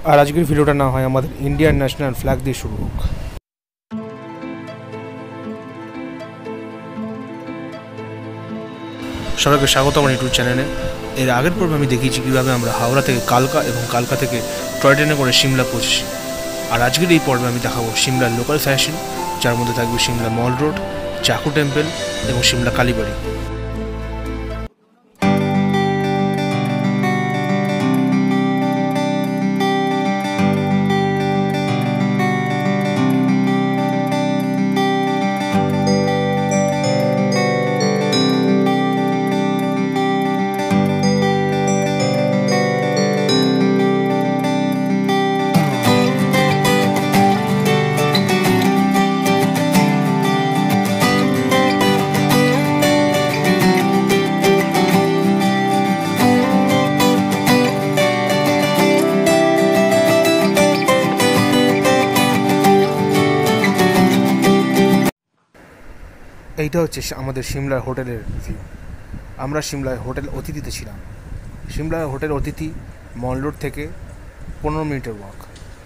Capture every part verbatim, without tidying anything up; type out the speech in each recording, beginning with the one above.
আর আজকের ভিডিওটা না হয় আমাদের ইন্ডিয়ান ন্যাশনাল ফ্ল্যাগ দিয়ে শুরু হোক। সবাইকে স্বাগত আমার ইউটিউব চ্যানেলে। এর আগের পর্বে আমি দেখিয়েছি কীভাবে আমরা হাওড়া থেকে কালকা এবং কালকা থেকে টয় ট্রেনে করে সিমলা পৌঁছেছি। আর আজকের এই পর্বে আমি দেখাবো সিমলার লোকাল ফ্যাশন, যার মধ্যে থাকবে Shimla mall road, Jakhu temple এবং সিমলা কালীবাড়ি। এইটা হচ্ছে আমাদের সিমলার হোটেলের ভিউ। আমরা সিমলায় হোটেল অতিথিতে ছিলাম। সিমলার হোটেল অতিথি মল রোড থেকে পনেরো মিনিটের ওয়াক।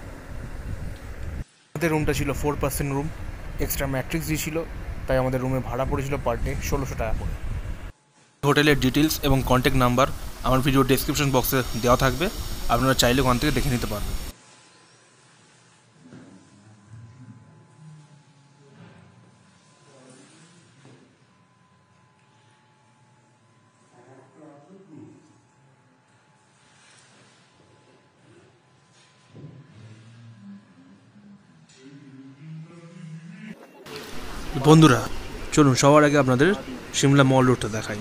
আমাদের রুমটা ছিল four percent room, extra mattress দিয়েছিল, তাই আমাদের রুমে ভাড়া পড়েছিল পার ডে ষোলোশো টাকা করে। হোটেলের ডিটেলস এবং কন্ট্যাক্ট নাম্বার আমার ভিডিও ডেসক্রিপশন বক্সে দেওয়া থাকবে, আপনারা চাইলে ওখান থেকে দেখে নিতে পারবেন। বন্ধুরা চলুন সবার আগে আপনাদের সিমলা মল রোডটা দেখাই।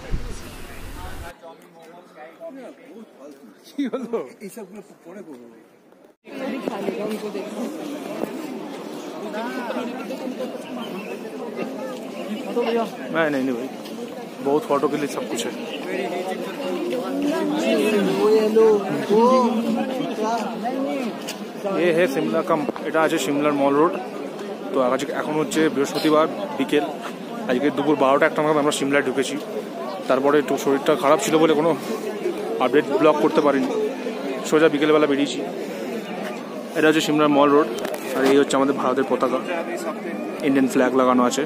नहीं नहीं भाई बहुत फोटो के लिए सब कुछ है। ये है सिमला का, এটা আছে সিমলার মল রোড। তো আজ এখন হচ্ছে বৃহস্পতিবার বিকেল, আজকে দুপুর বারোটা একটা নাগাদ আমরা সিমলায় ঢুকেছি। তারপরে একটু শরীরটা খারাপ ছিল বলে কোনো আপডেট ব্লগ করতে পারিনি, সোজা বিকেলবেলা বেরিয়েছি। এটা হচ্ছে সিমলার মল রোড, আর এই হচ্ছে আমাদের ভারতের পতাকা, ইন্ডিয়ান ফ্ল্যাগ লাগানো আছে।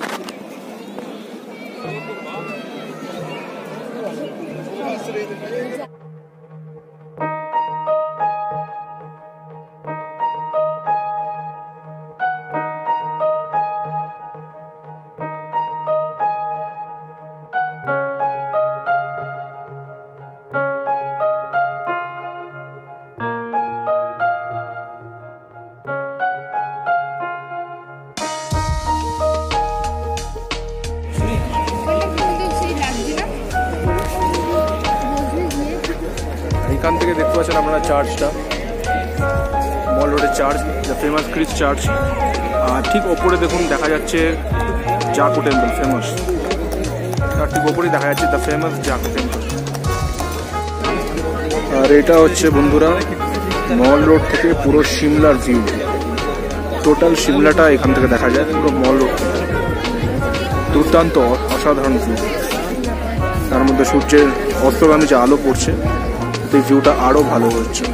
এখান থেকে দেখতে পাচ্ছেন আপনারা চার্চটা, মল রোডের church, the famous Christ church. আর ঠিক ওপরে দেখুন দেখা যাচ্ছে জাখু টেম্পল, ফেমাস। তার ঠিক ওপরেই দেখা যাচ্ছে দ্য ফেমাস জাখু টেম্পল। আর এটা হচ্ছে বন্ধুরা মল রোড থেকে পুরো সিমলার ভিউ। টোটাল সিমলাটা এখান থেকে দেখা যায়, পুরো মল রোড থেকে। দুর্দান্ত অসাধারণ ভিউ। তার মধ্যে সূর্যের অস্তগামী যে আলো পড়ছে, এই ভিউটা আরো ভালো হচ্ছে।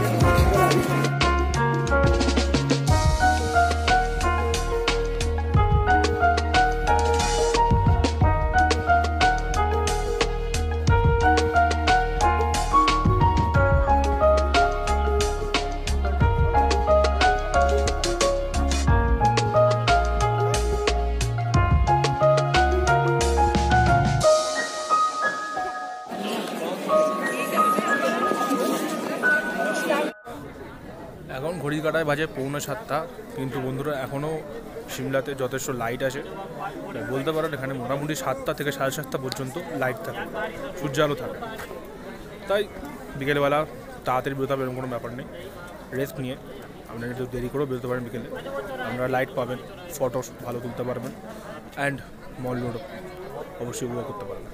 এখন ঘড়ি কাটায় বাজে পৌনে সাতটা, কিন্তু বন্ধুরা এখনও সিমলাতে যথেষ্ট লাইট আছে। বলতে পারেন এখানে মোটামুটি সাতটা থেকে সাড়ে সাতটা পর্যন্ত লাইট থাকে, সূর্য আলো থাকে। তাই বিকেলবেলা তাড়াতাড়ি বেরোতে হবে এরকম কোনো ব্যাপার নেই, রেস্ট নিয়ে আপনারা একটু দেরি করেও বেরোতে পারেন বিকেলে। আপনারা লাইট পাবেন, ফটো ভালো তুলতে পারবেন, অ্যান্ড মল রোড অবশ্যই উপভোগ করতে পারবেন।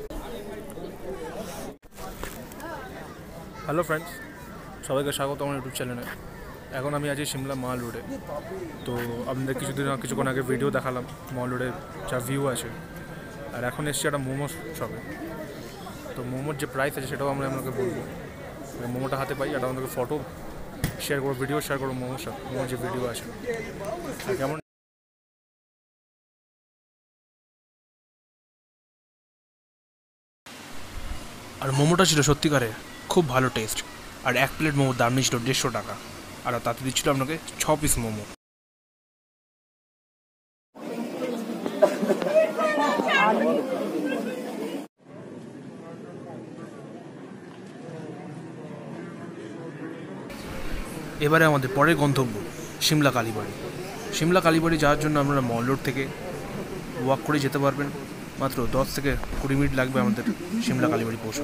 হ্যালো ফ্রেন্ডস, সবাইকে স্বাগত আমার ইউটিউব চ্যানেলে। এখন আমি আছি সিমলা মল রোডে। তো আপনাদের কিছুদিন কিছুক্ষণ আগে ভিডিও দেখালাম মল রোডের যা ভিউ আছে, আর এখন এসছি একটা মোমো শপে। তো মোমোর যে প্রাইস আছে সেটাও আমরা আপনাকে বলবো। মোমোটা হাতে পাই, এটা আমাদেরকে ফটো শেয়ার করো ভিডিও, শেয়ার করো মোমো মোমো যে ভিডিও আছে। আর কেমন আর মোমোটা ছিল সত্যিকারে খুব ভালো টেস্ট। আর এক প্লেট মোমোর দাম নিয়েছিল দেড়শো টাকা, আর তাতে দিচ্ছিল আপনাকে ছ পিস মোমো। এবারে আমাদের পরের গন্তব্য সিমলা কালীবাড়ি। সিমলা কালীবাড়ি যাওয়ার জন্য আপনারা মল রোড থেকে ওয়াক করে যেতে পারবেন। মাত্র দশ থেকে কুড়ি মিনিট লাগবে আমাদের সিমলা কালীবাড়ি পৌঁছতে।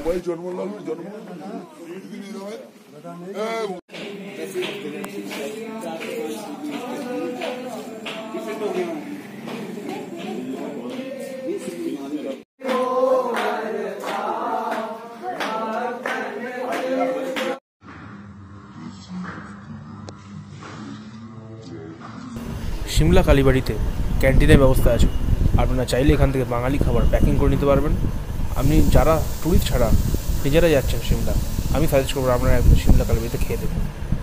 সিমলা কালীবাড়িতে ক্যান্টিনের ব্যবস্থা আছে, আপনারা চাইলে এখান থেকে বাঙালি খাবার প্যাকিং করে নিতে পারবেন। আপনি যারা ট্যুরিস্ট ছাড়া নিজেরা যাচ্ছেন সিমলা, আমি সাজেস্ট করবো আপনারা একদম সিমলা কালীবাড়িতে খেয়ে দেবেন।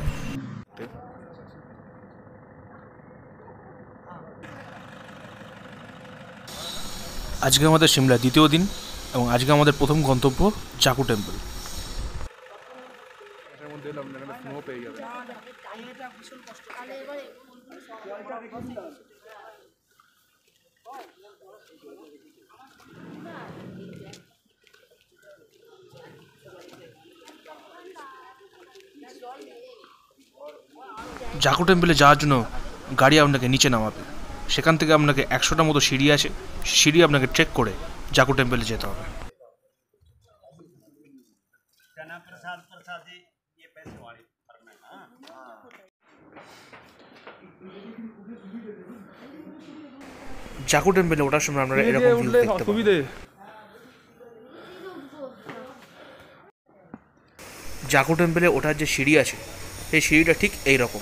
আজকে আমাদের সিমলা দ্বিতীয় দিন এবং আজকে আমাদের প্রথম গন্তব্য জাকু টেম্পল। জাকু টেম্পলে যাওয়ার জন্য গাড়ি আপনাকে নিচে নামাবে, সেখান থেকে আপনাকে একশোটা মতো সিঁড়ি আছে, সিঁড়ি আপনাকে ট্রেক করে জাকু টেম্পলে যেতে হবে। জাকু টেম্পলে ওঠার সময় আপনারা এরকম ভিউ দেখতে পাবেন। জাকু টেম্পলে ওঠার যে সিঁড়ি আছে সেই সিঁড়িটা ঠিক এইরকম।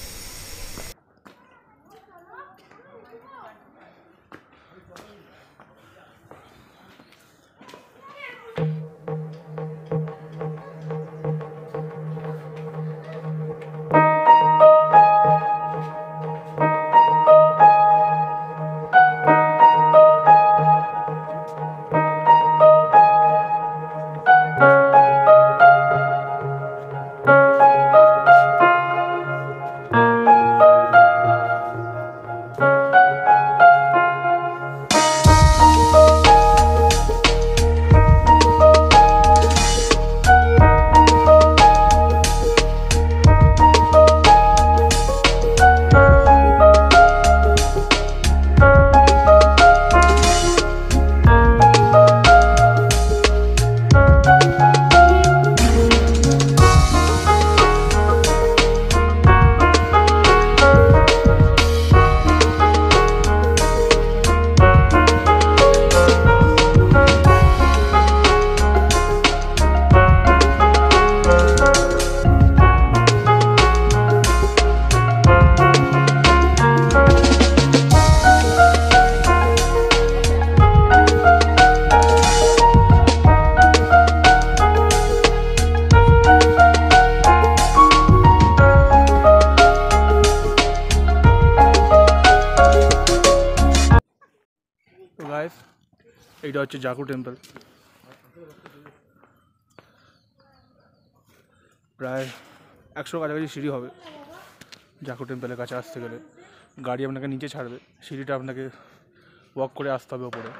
এইটা হচ্ছে জাকু টেম্পল। প্রায় একশো কাছাকাছি সিঁড়ি হবে জাকু টেম্পলের কাছে আসতে গেলে। গাড়ি আপনাকে নিচে ছাড়বে, সিঁড়িটা আপনাকে ওয়াক করে আসতে হবে ওপরে।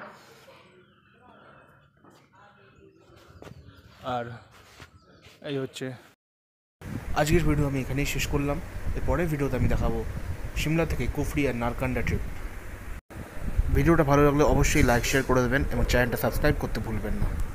আর এই হচ্ছে আজকের ভিডিও, আমি এখানেই শেষ করলাম। এরপরের ভিডিওতে আমি দেখাবো সিমলা থেকে কুফরি আর নারকান্ডা ট্রিপ। ভিডিওটা ভালো লাগলে অবশ্যই লাইক শেয়ার করে দেবেন এবং চ্যানেলটা সাবস্ক্রাইব করতে ভুলবেন না।